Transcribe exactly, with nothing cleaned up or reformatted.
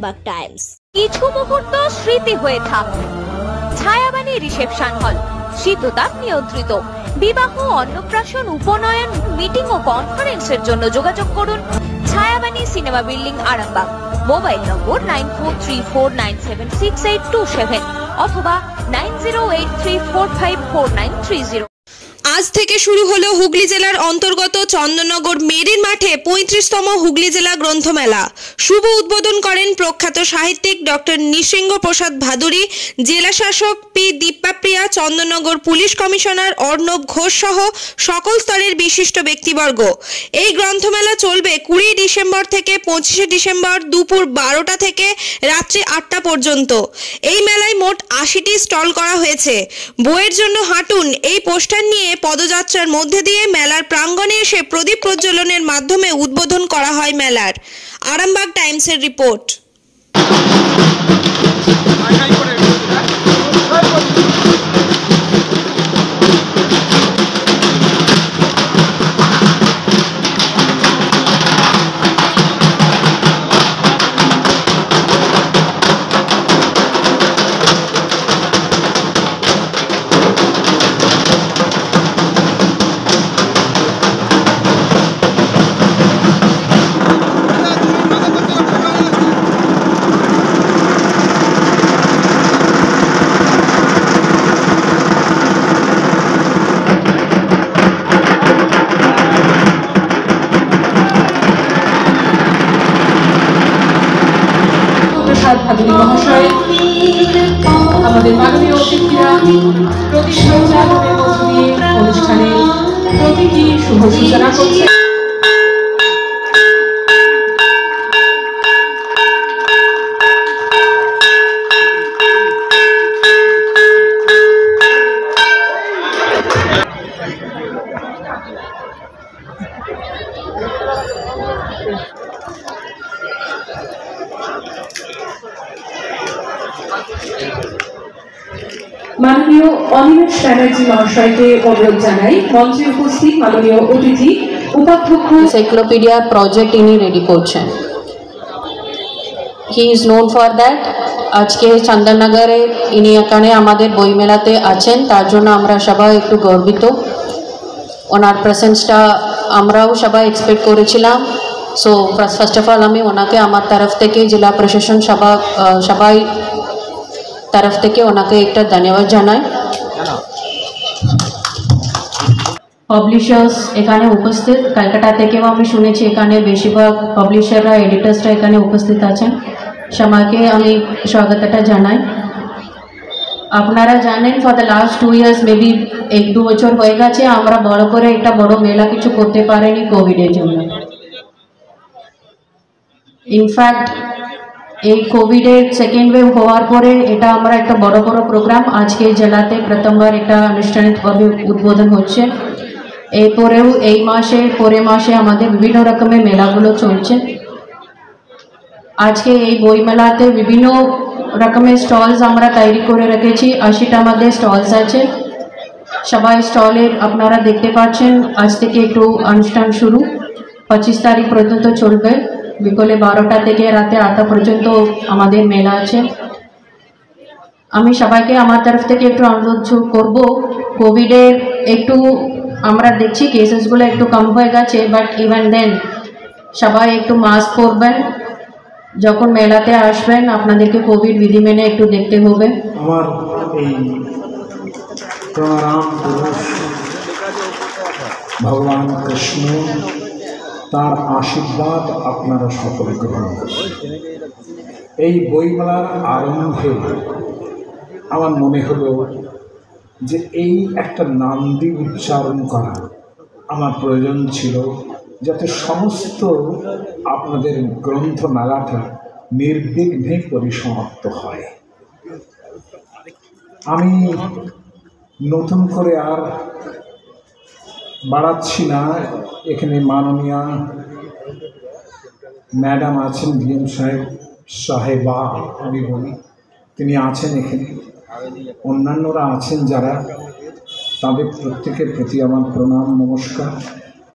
Arambagh Times. কিছু মুহূর্ত স্মৃতি হয়ে থাক। ছায়াবাণী রিসেপশন হল, শীততাপ নিয়ন্ত্রিত। বিবাহ, অন্নপ্রাশন, উপনয়ন, মিটিং ও কনফারেন্সের জন্য যোগাযোগ করুন Chhayabani cinema building, Arambagh. Mobile number nine four three four nine seven six eight two seven অথবা nine zero eight three four five four nine three zero. আজ থেকে শুরু হলো হুগলি জেলার অন্তর্গত চন্দননগর মেরিন মাঠে পঁয়ত্রিশতম হুগলি জেলা গ্রন্থমেলা। শুভ উদ্বোধন করেন প্রখ্যাত সাহিত্যিক ডক্টর নৃসিংহ প্রসাদ ভাদুরী, জেলা শাসক P Dipyapriya, Chandannagar police commissioner Arnab Ghosh সহ সকল স্তরের বিশিষ্ট ব্যক্তিবর্গ। এই গ্রন্থমেলা চলবে কুড়ি ডিসেম্বর থেকে পঁচিশে ডিসেম্বর দুপুর বারোটা থেকে রাত্রি আটটা পর্যন্ত। এই মেলায় মোট আশিটি স্টল করা হয়েছে। বইয়ের জন্য হাঁটুন এই পোস্টার নিয়ে পদযাত্রার মধ্যে দিয়ে মেলার প্রাঙ্গণে এসে প্রদীপ প্রজ্বলনের মাধ্যমে উদ্বোধন করা হয় মেলার। আরামবাগ টাইমসের রিপোর্ট। ভাদুরী মহাশয়, আমাদের মাননীয় অতিথিরা প্রদীপ সঞ্চালনের মধ্য দিয়ে অনুষ্ঠানের প্রতিটি শুভ সূচনা করছে। মাননীয় অনিমেষ ব্যানার্জি মহাশয়কে অনুরোধ জানাই মঞ্চে উপস্থিত মাননীয় অতিথি উপাধ্যক্ষ। এনসাইক্লোপিডিয়া প্রজেক্ট ইনি রেডি করছেন। He is known for that. আজকে চন্দননগরে ইনি এখানে আমাদের বইমেলাতে আছেন, তার জন্য আমরা সবাই একটু গর্বিত। ওনার প্রেজেন্সটা আমরাও সবাই এক্সপেক্ট করেছিলাম। সো ফার্স্ট অফ অল আমি ওনাকে আমার তরফ থেকে জেলা প্রশাসন সভা সবাই तरफ থেকে ওনাকে একটা ধন্যবাদ জানাই। পাবলিশার্স এখানে উপস্থিত, কলকাতা থেকেও আমি শুনেছি এখানে বেশিরভাগ পাবলিশাররা, এডিটার্সরা এখানে উপস্থিত আছেন। সবাইকে আমি স্বাগতটা জানাই। আপনারা জানেন for the last two years maybe এক দু বছর হয়ে গেছে আমরা বড় করে একটা বড় মেলা কিছু করতে পারিনি কোভিডের জন্য। ইনফ্যাক্ট এই কোভিডের সেকেন্ড ওয়েভ হওয়ার পরে এটা আমরা একটা বড় বড় প্রোগ্রাম আজকে জেলাতে প্রথমবার একটা আনুষ্ঠানিকভাবে উদ্বোধন হচ্ছে। এরপরেও এই মাসে পরে মাসে আমাদের বিভিন্ন রকমের মেলাগুলো চলছে। আজকে এই বই মেলাতে বিভিন্ন রকমের স্টলস আমরা তৈরি করে রেখেছি। আশিটা আমাদের স্টলস আছে। সবাই স্টলের আপনারা দেখতে পাচ্ছেন। আজ থেকে একটু অনুষ্ঠান শুরু, পঁচিশ তারিখ পর্যন্ত চলবে। বিকেলে বারোটা থেকে রাতে আটটা পর্যন্ত আমাদের মেলা আছে। আমি সবাইকে আমার তরফ থেকে একটু অনুরোধ করব, কোভিডের একটু আমরা দেখছি কেসেসগুলো একটু কম হয়ে গেছে, বাট ইভেন দেন সবাই একটু মাস্ক পরবেন। যখন মেলাতে আসবেন আপনাদেরকে কোভিড বিধি মেনে একটু দেখতে হবে। আমার এই প্রণাম ভগবান কৃষ্ণ, তার আশীর্বাদ আপনারা সকলে গ্রহণ করুন। এই বইমেলার আরম্ভে আমার মনে হলো যে এই একটা নাম দিয়ে উচ্চারণ করা আমার প্রয়োজন ছিল, যাতে সমস্ত আপনাদের গ্রন্থমেলাটা নির্বিঘ্নে পরিসমাপ্ত হয়। আমি নতুন করে আর বাড়াচ্ছি না। এখানে মাননীয় ম্যাডাম আছেন, ডিএম সাহেব সাহেবা আমি বলি, তিনি আছেন এখানে। অন্যান্যরা আছেন যারা, তাদের প্রত্যেকের প্রতি আমার প্রণাম নমস্কার।